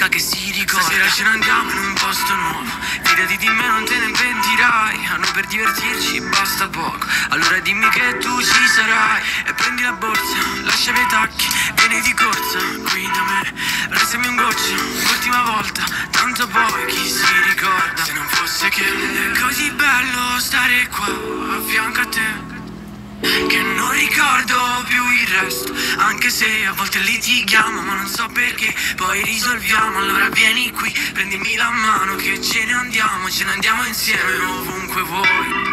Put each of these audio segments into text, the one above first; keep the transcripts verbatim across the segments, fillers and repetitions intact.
volta che si ricorda. Stasera ce ne andiamo in un posto nuovo, fidati di me non te ne pentirai. A noi per divertirci basta poco, allora dimmi che tu ci sarai. E prendi la borsa, lasciami i tacchi, vieni di corsa qui da me. Prestami un goccio, l'ultima volta, tanto poi chi si ricorda. Se non fosse che è così bello stare qua a fianco a te, che non ricordo più il resto, anche se a volte litighiamo, ma non so perché, poi risolviamo. Allora vieni qui, prendimi la mano che ce ne andiamo, ce ne andiamo insieme ovunque vuoi.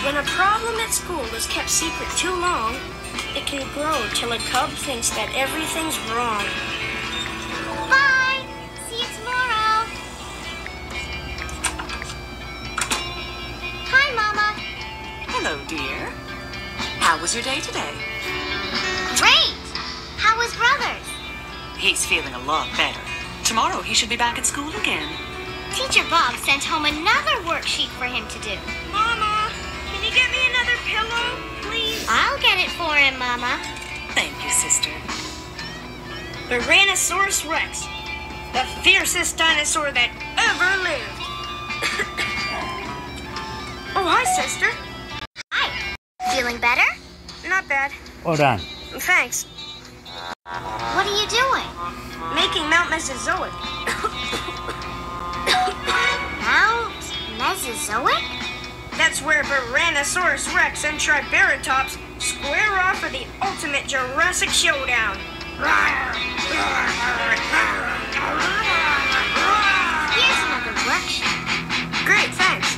When a problem at school is kept secret too long, it can grow till a cub thinks that everything's wrong. Bye! See you tomorrow! Hi, Mama! Hello, dear. How was your day today? Great! How was Brothers? He's feeling a lot better. Tomorrow he should be back at school again. Teacher Bob sent home another worksheet for him to do. Mama, can you get me another pillow, please? I'll get it for him, Mama. Thank you, sister. Tyrannosaurus Rex, the fiercest dinosaur that ever lived. Oh, hi, sister. Hi. Feeling better? Not bad. Hold on. Thanks. What are you doing? Making Mount Mesozoic. Mount Mesozoic? That's where Tyrannosaurus Rex and Triceratops square off for the ultimate Jurassic showdown. Here's another worksheet. Great, thanks.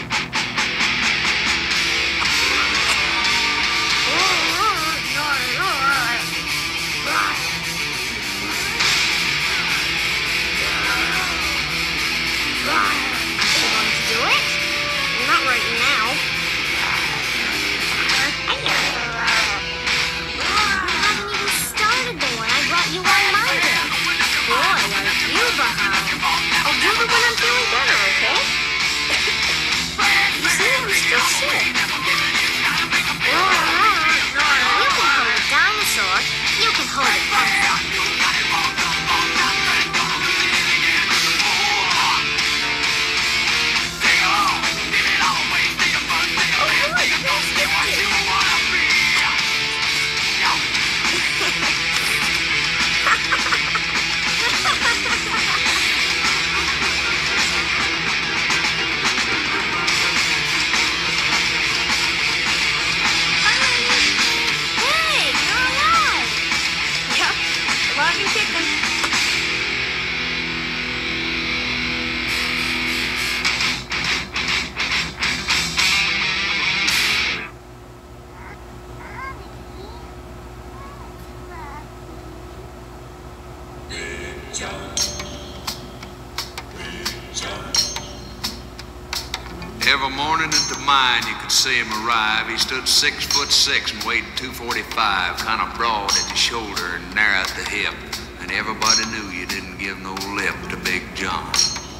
Every morning at the mine, you could see him arrive. He stood six foot six and weighed two forty-five, kind of broad at the shoulder and narrow at the hip. And everybody knew you didn't give no lip to Big John.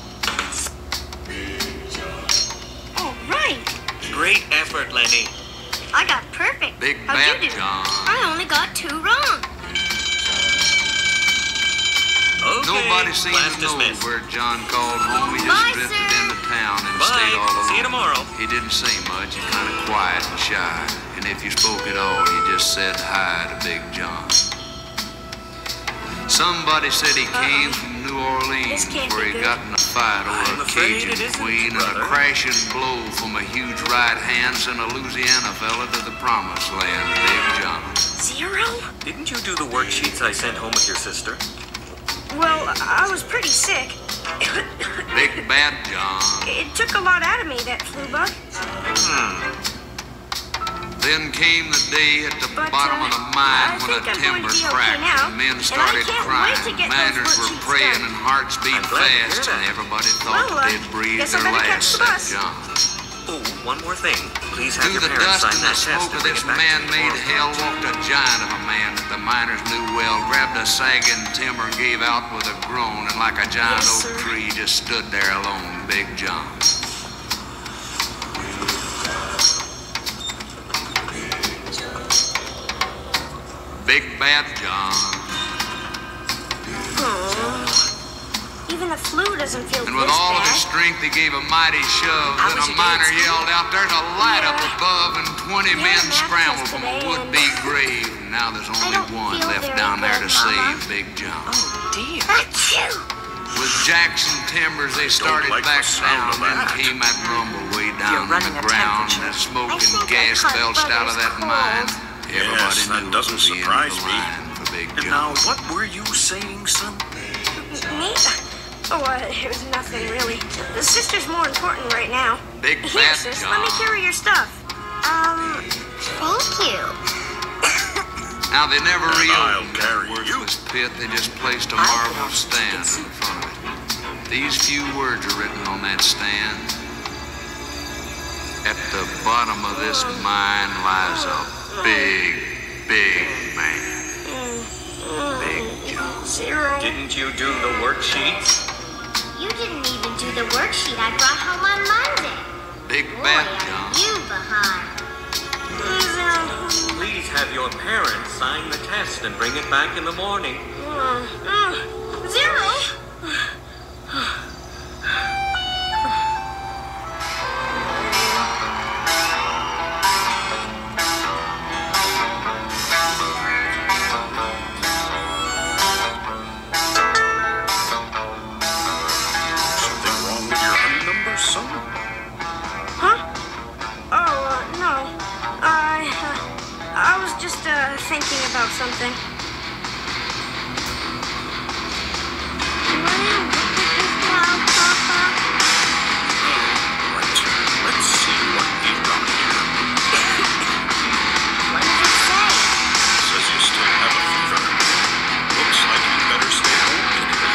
All right. Great effort, Lenny. I got perfect. Big How'd Bad you do? John. I only got two wrong. Okay, Nobody seemed class to know dismissed. where John called home. He just Bye, drifted sir. into town and Bye. stayed all alone. See you tomorrow. He didn't say much. He's kind of quiet and shy. And if you spoke at all, you just said hi to Big John. Somebody said he came from New Orleans, This can't where be he good. got in a fight I'm over a afraid Cajun it isn't, queen, and a brother. crashing blow from a huge right hand sent a Louisiana fella to the promised land, Big John. Zero? Didn't you do the worksheets I sent home with your sister? Well, I was pretty sick. Big Bad John. It took a lot out of me, that flu bug. Hmm. Then came the day at the But, bottom uh, of the mine I when a think I'm going timber to be okay cracked now, and men and I started can't crying. wait to get those Miners were worksheets praying done. and hearts beat I'm glad to hear fast, that. and everybody thought Well, that uh, they'd breathe guess I their better catch last, the said bus. John. Oh, one more thing. Please have Through your the parents dust sign and the that test smoke and of bring this it back to me man-made tomorrow. hell walked a giant of a man that the miners knew well, grabbed a sagging timber, gave out with a groan, and like a giant Yes, oak sir. tree just stood there alone, Big John. Big Bad John. Aw. Even the flu doesn't feel And this with all of bad. his strength, he gave a mighty shove. How Then was a your day at miner school? yelled out, "There's a light up Yeah. above," and twenty Yeah, men math scrambled test from a today, would-be and- grave. And now there's only don't one feel left very down there to good, Mama. save Big John. Oh, dear. Achoo! With Jackson Timbers, they started like back the sound down. of Then that. came that rumble way You're down in running the a ground. temperature. And smoke I and think I gas caught belched out of that Brother's mine. cold. Everybody Yes, that knew doesn't it was the end surprise of the me. line for Big And now, John. what were you saying, son? Me? Oh, uh, it was nothing really. The sister's more important right now. Big Here, Bad sis, John. let me carry your stuff. Um, thank you. Now, they never I'll reopened that carry worthless pit. They just placed a I marble thought stand it's- in front of it. These few words are written on that stand. At the bottom of this mine lies a big, big man. Big John. Zero. Didn't you do the worksheets? You didn't even do the worksheet I brought home on Monday. Big Boy, Bad are John. you behind. Zero. Please have your parents sign the test and bring it back in the morning. Uh, uh, zero. Something wrong with your honey number, son? Huh? Oh, uh, no. I, uh, I was just, uh, thinking about something. Right. Let's see what he's got here. What did it say? Says you still have a fever. Looks like you better stay home today.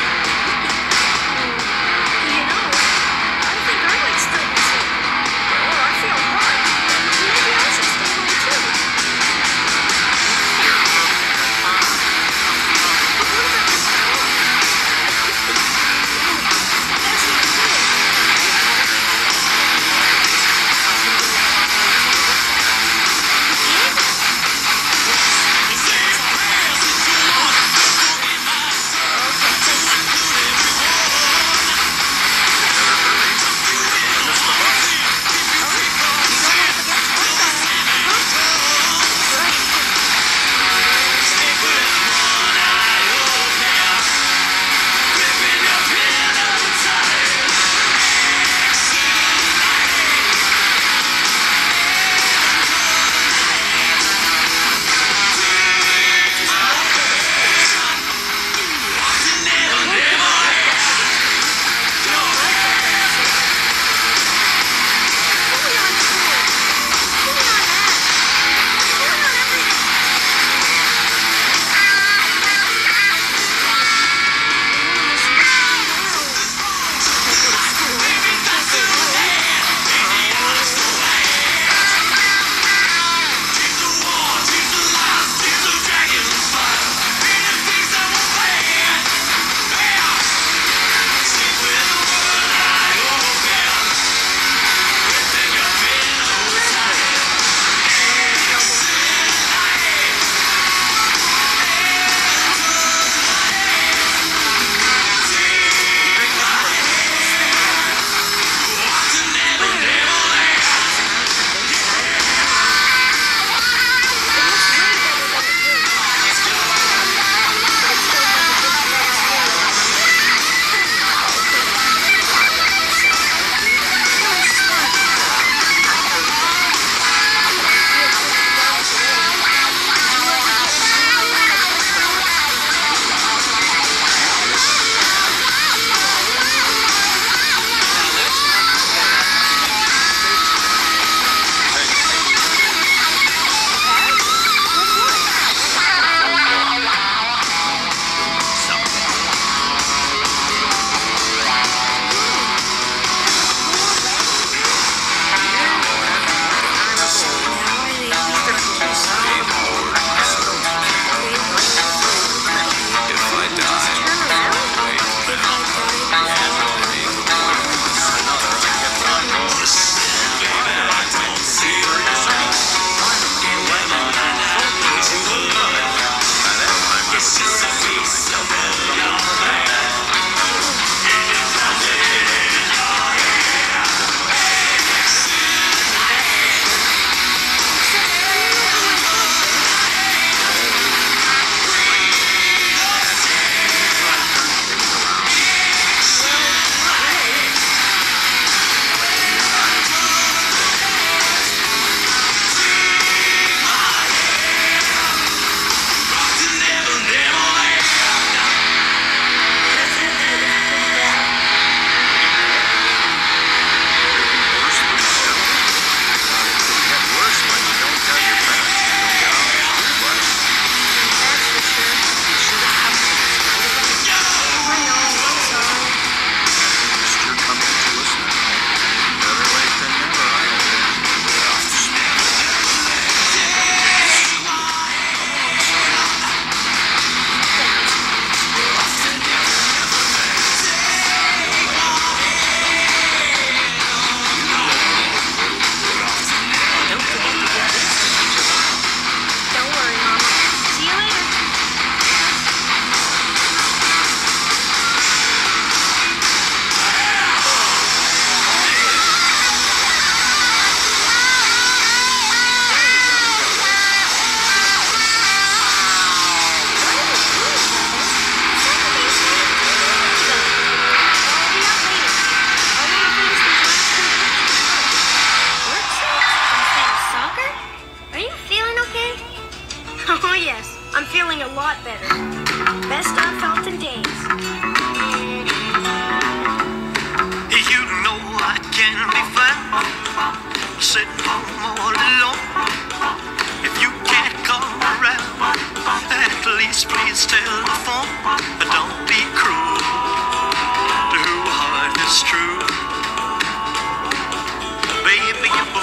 You know, I think I might still be sick. Or I feel hot. Maybe I should stay home too. Fine.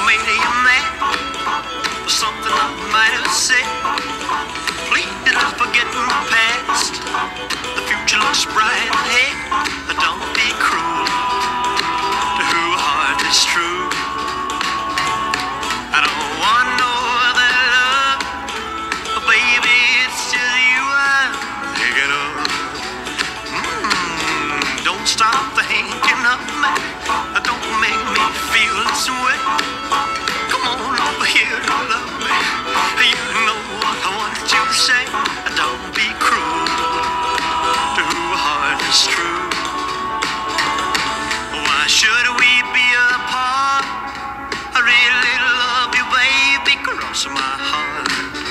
made you mad for something I might have said. Please forget my past. The future looks bright ahead. Don't be cruel to who heart is true. I don't want no other love, but baby, it's just you I'm thinking of. Mm, don't stop thinking of me. Don't make me feel this way. Come on over here and love me. You know what I want you to say. Don't be cruel to who heart is true. Why should we be apart? I really love you, baby, cross my heart.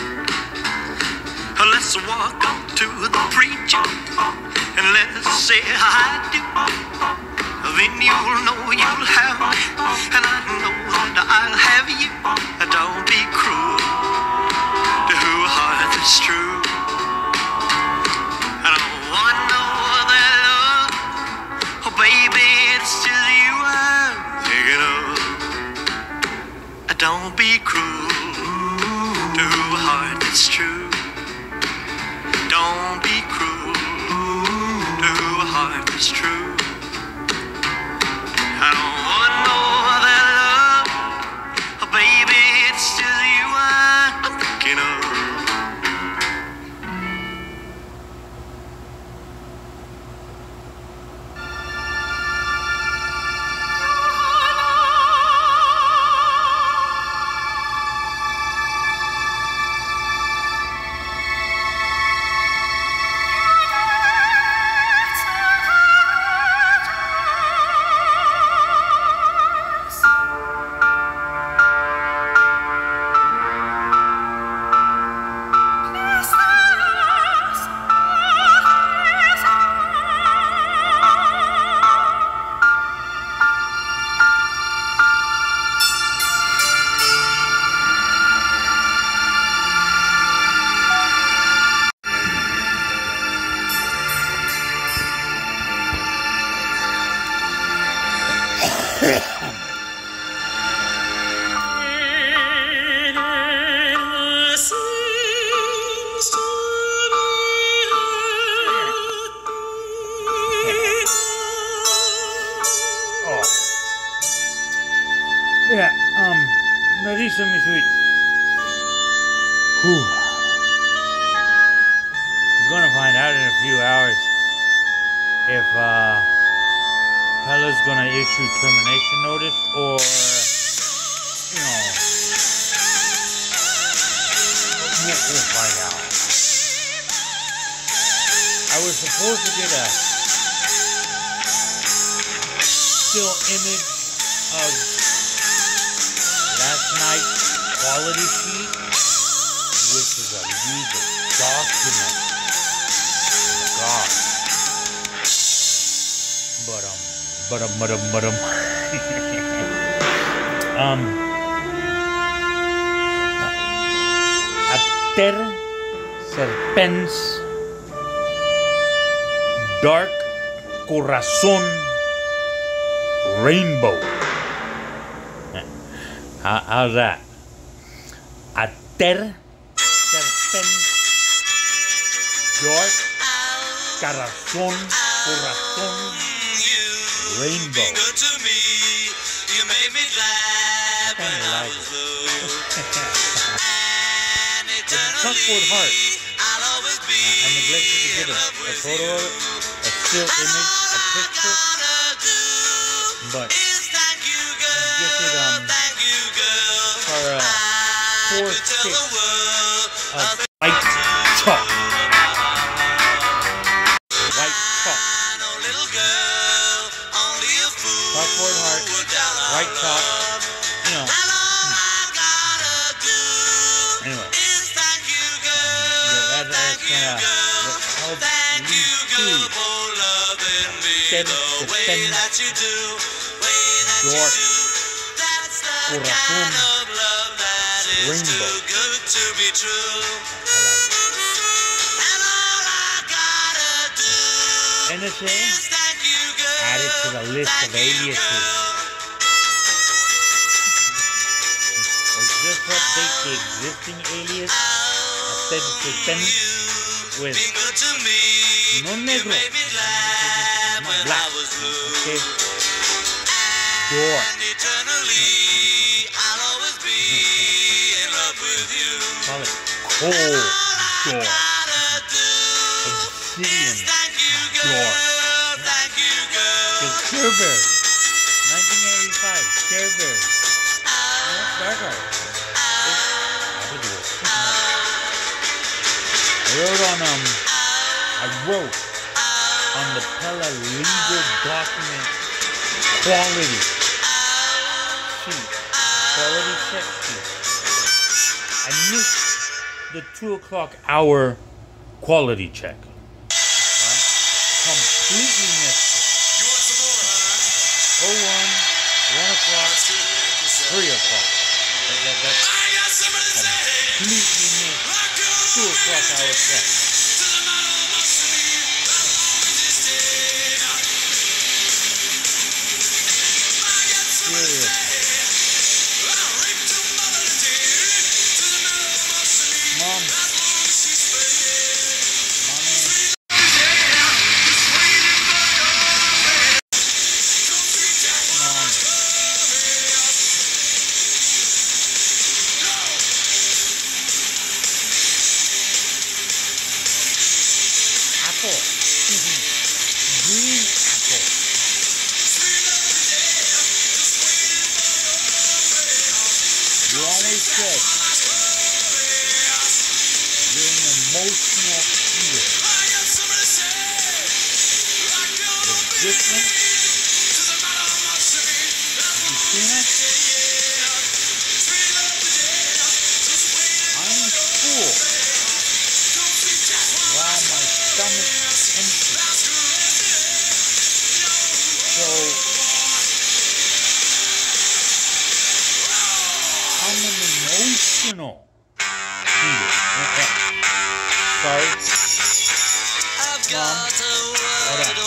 Let's walk up to the preacher and let's say I do. Then you'll know you'll have me, and I know that I'll have you. Don't be cruel to who heart is true. I don't want no other love, oh baby, it's just you I'm thinking of. Don't be cruel to who heart is true. Don't be cruel to who heart is true. I don't want no other love, oh baby, it's just you I'm thinking of. Yeah, um, no, listen, mi sweet. Whew. I'm gonna find out in a few hours if, uh, Pella's gonna issue termination notice or, you know, we'll, we'll find out. I was supposed to get a still image of last night's quality sheet, which is a legal document. Oh my God. But um, but um, but um, but um. um. Ater serpens dark corazon rainbow. How, how's that? Ater serpens dark corazon corazon rainbow. I kind of like it. It's a Comfort Heart. I neglected to get a, a photo of it, a still image, a picture, but get it um for uh, four sticks of white chalk. White chalk. Comfort Heart, white chalk, you know. Anyway. Yeah, that, that's kind of what helps lead to Ater serpens dark corazon rainbow. N S A added to the list of aliases. to update the existing alias aesthetic system with no negro, not black, okay? Door. Call it cold door. Obsidian door. It's Scareberry. nineteen eighty-five, Scareberry. Dark art. I wrote on, um, I wrote on the Pella legal document quality sheet, quality check sheet. I missed the two o'clock hour quality check. Right? Completely missed it. oh one, one o'clock, three o'clock. That, that, that's completely missed two o'clock hour check. Serious. Mom. Mommy. Mom. Apple. Green apple. You always said you're an emotional eater. The difference between us, I'm full while my stomach's empty. So I'm an emotional eater. Sorry. Mom, hold on.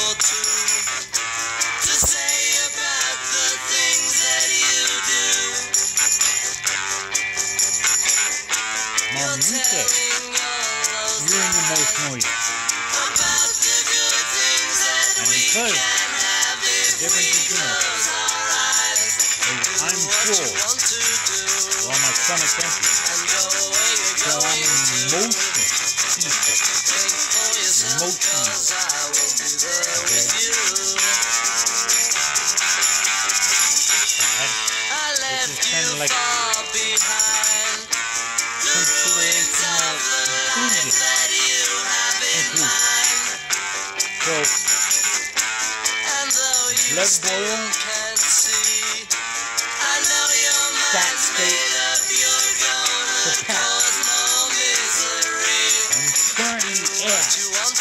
Mom, you said you're an emotional eater. And because the difference between us is I'm full while my stomach's empty. So I'm an emotional eater. Emotional. Okay? And this is kind of like considerational inclusion. Inclusion. So, blood boil, fat state, surpassed. I'm currently at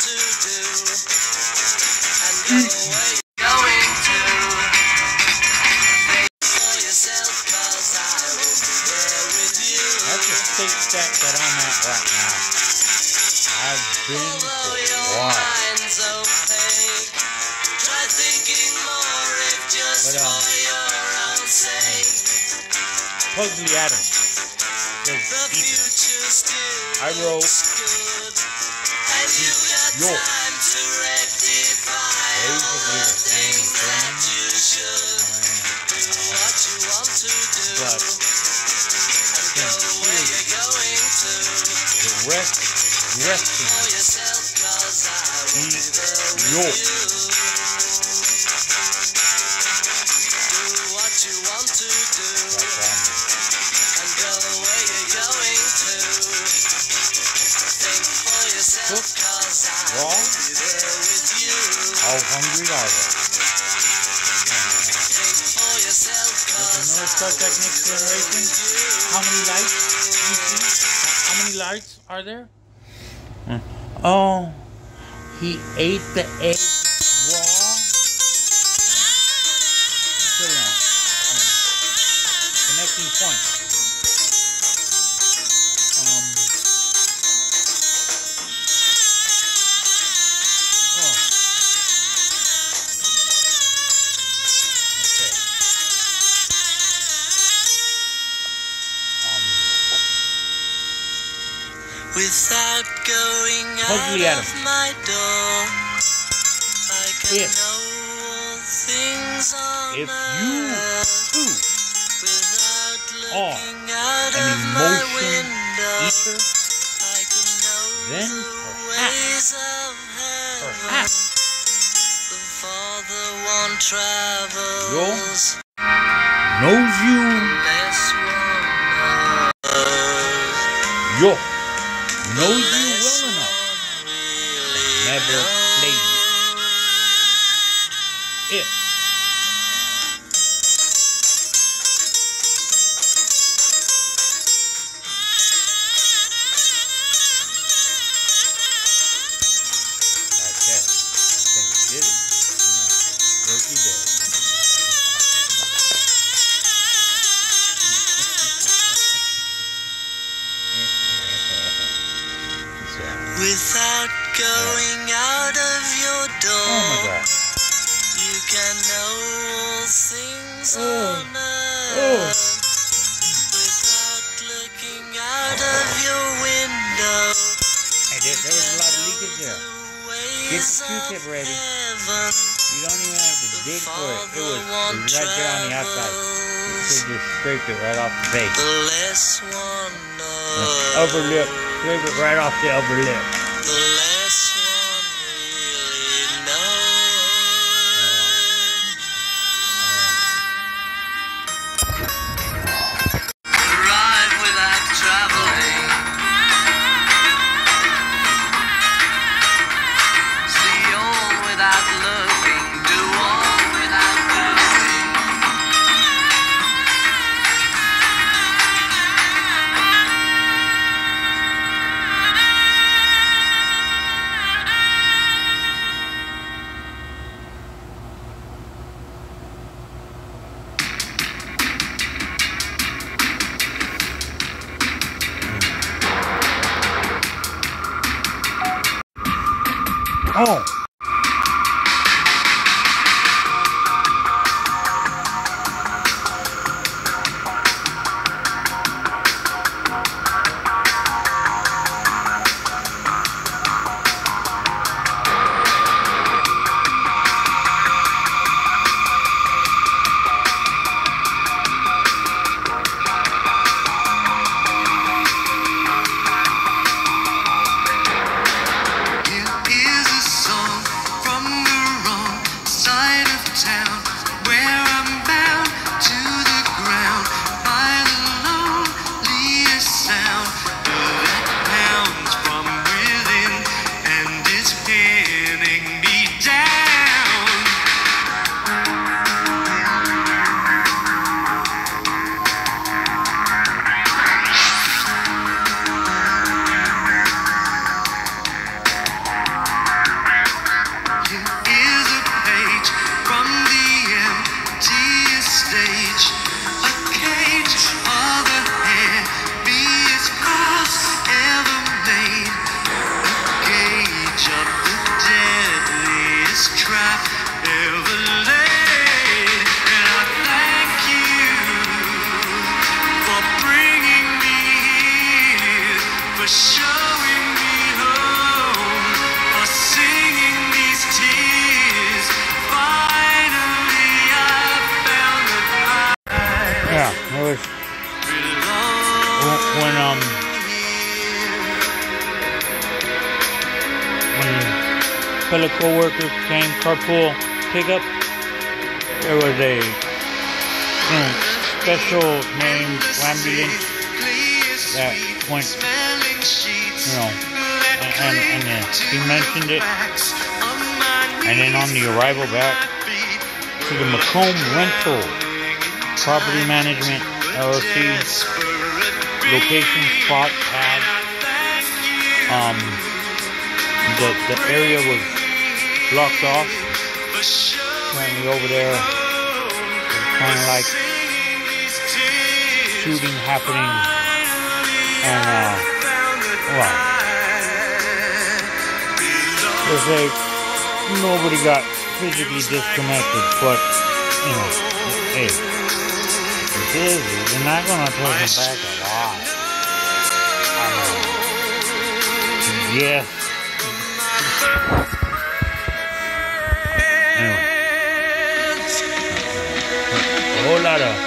that's the state stat that I'm at right now. I've been for a while. But, um, Pugsley Adams says Ethan. I wrote York. Basically the same thing. But sincerely, the rest, resting, eat York. Raw? How hungry are they? There's another Star Trek Next Generation. How many lights do you see? How many lights are there? Oh, he ate the egg raw? Still on. Connecting point. Um... Without going Supposedly out Adam. of my door, I can If. know all things on If earth. you too Without are looking out an of my emotion window, eater, I can know then the perhaps, ways of heaven. perhaps The farther one travels, knows you, less one knows. yo, knows you well enough, Really never play you. If like that, Thanksgiving, yeah, Turkey Day. Without going out of your door, Oh my God. you can know all things Oh. on earth. Without looking out of your window, Hey, there, there was a lot of leakage there. Get the Q-tip ready. heaven. You don't even have to dig for it. It was, it was right there on the outside. You could just scrape it right off the face. The less one knows, Upper lip. Scrape it right off the upper lip. the less one really knows. Arrive without traveling. See all without looking. Do all without doing. Oh! when um when fellow co-workers came carpool pickup, there was a you know, special named ambulance that went, you know, and, and, and uh, he mentioned it, and then on the arrival back to the Macomb Rental Property Management L L C location spot had um the the area was blocked off. Apparently over there there's kind of like shooting happening, and uh well, there's like nobody got physically disconnected, but you know, hey, it is, they're not gonna take them back alive. I mean, Yes. Anyway. A whole lot of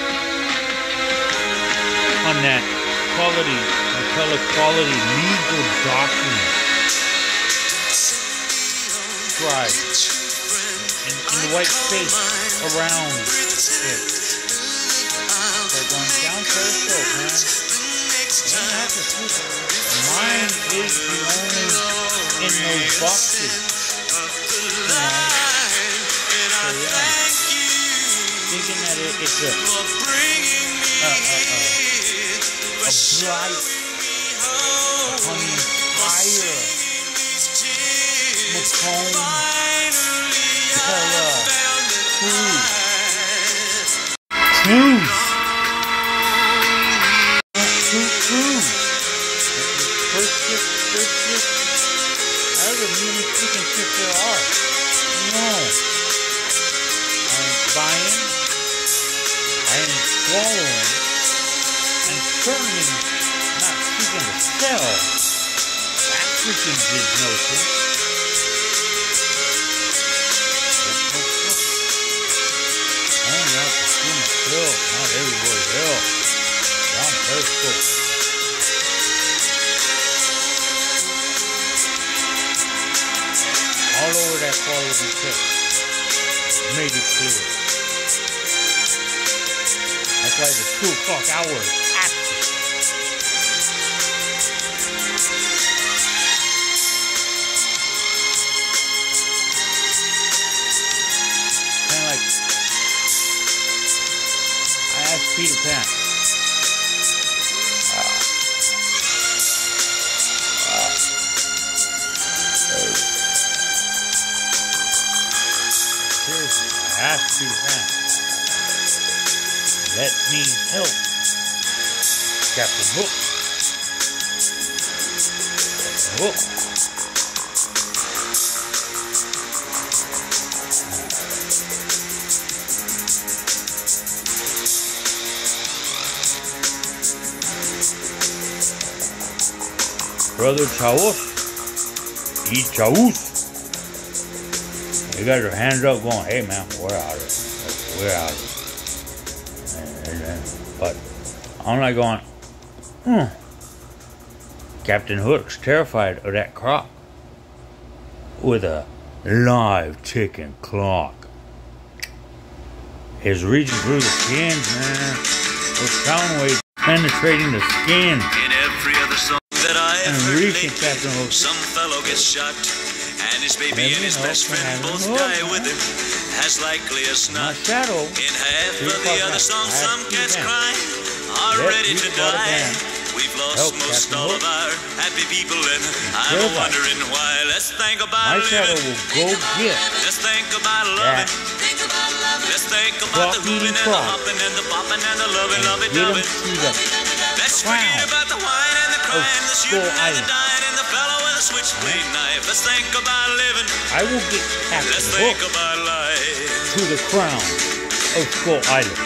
on that quality, color quality legal document. Right. And, and the white space around it. They're going down Periscope, man. You don't have to sleep. Mine is the only in those boxes. You know. So yeah. Thinking that it, it's a, a, a, a, a blight upon the entire Macomb Pella crew. Cruise. Two crews. First shift, first shift. I don't know how many freaking shifts there are. No. I'm buying. I am swallowing. And certainly not seeking to sell. That freaking big notion. Not everybody else. Down Periscope. All over that quality text. Made it clear. That's why the two o'clock hour is active. Kind of like Peter Pan. Uh, uh, Seriously, I asked Peter Pan, let me help Captain Hook. Captain Hook. Brother Chaos, E Chaos. You got your hands up going, hey man, we're out of it. We're out of it. But I'm like going, hmm. Captain Hook's terrified of that croc with a live ticking clock. It's reaching through the skins, man. Those sound waves penetrating the skin. In every other song that I have heard lately, some fellow gets shot, and his baby and his best friend both die with him, as likely as not. In half of the other songs, some cats cry are ready to die. We've lost most all of our happy people, and I'm wondering why. Let's think about living. Let's think about loving. Let's think about the hooping and the hopping and the popping and the loving, loving, loving. Let's forget about the wine and the crying, the shooting and the dying, and the fellow with a switchblade knife. Let's think about living. I will get Captain Let's think about life. To the crown of Skull Island,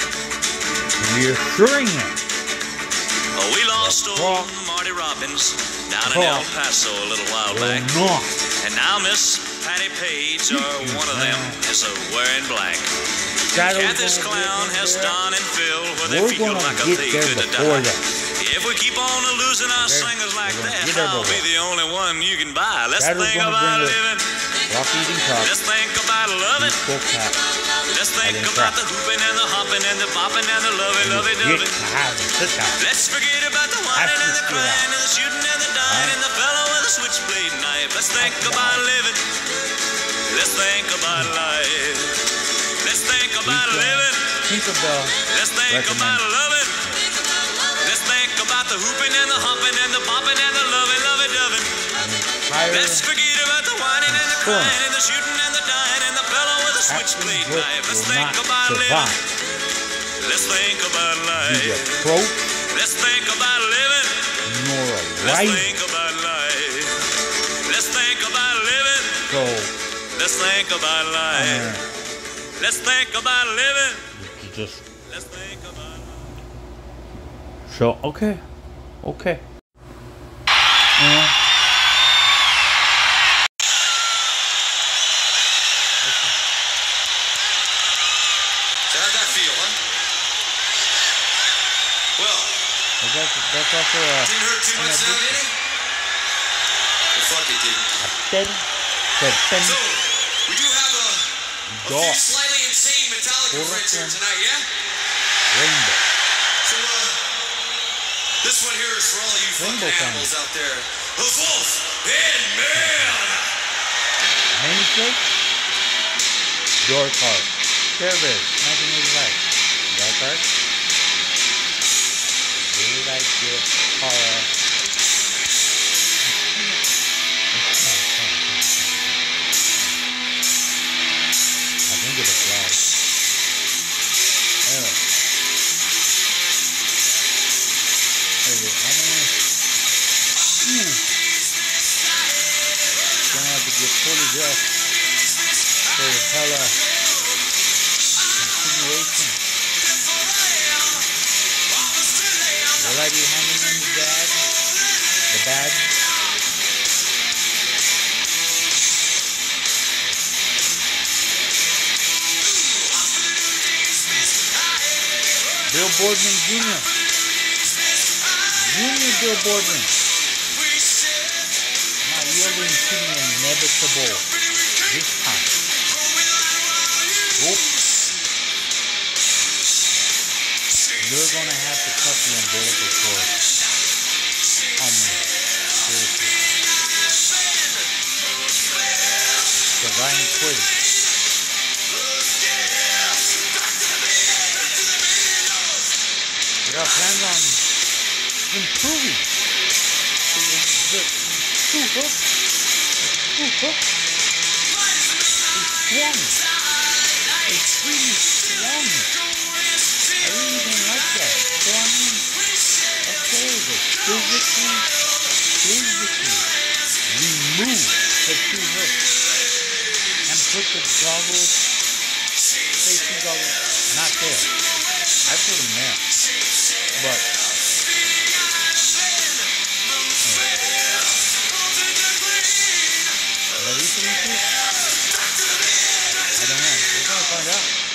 reassuring him. Oh, we lost old Marty Robbins down in El Paso a little while back. Not. And now Miss Patty Page, or one of them, is a wearing black. Cathy's clown has Don and Phil, where they feel like a they could have died. If we keep on losing our singers like that, I'll be the only one you can buy. Let's think about living. Let's think about loving. Let's think about the hooping and the hopping and the popping and the loving, loving, loving. Let's forget about the whining and the crying and the shooting and the dying and the fellow with a switchblade knife. Let's think about living. Let's think about life. Let's think about living. Let's think about loving. Let's think about the hooping and the hopping and the popping and the loving, loving, loving. Let's forget about the whining and the crying and the shooting and the dying and the fellow with a switchblade knife. Let's think about living. Let's think about life. Let's think about living. Let's think about life. Let's think about living. Let's think about life. Let's think about living. Just. Let's think about life. So okay, okay. You know, But that's, that's also a... Didn't hurt too much now, did it? Well, fuck it, didn't. A ten. Ten. So, we do have a, a few Dos. slightly insane Metallica friends here tonight, yeah? Rainbow. So, uh, this one here is for all you fucking Rainbow animals out there. The wolf and man! Namesake? Dark Heart. Fairbear, nineteen eighty-five. Dark Heart. Really like your horror. I think it was loud. Anyway. Okay, how many? Ooh. Gonna have to get fully dressed for the hella continuation. Will I be handing in the bag? The bag? Bill Boardman Junior Junior Bill Boardman. Not yielding to the inevitable this time. Oops. You're gonna have to cut the umbilical cord. Oh man, seriously. Cause I ain't quitting. I got plans on improving the, the two hook, two hook is swung. It's really swung. I really don't like that. So I mean, okay, but physically, physically remove the two hooks and put the goggles, safety goggles, not there. I put them there. But I don't know. We're gonna find out.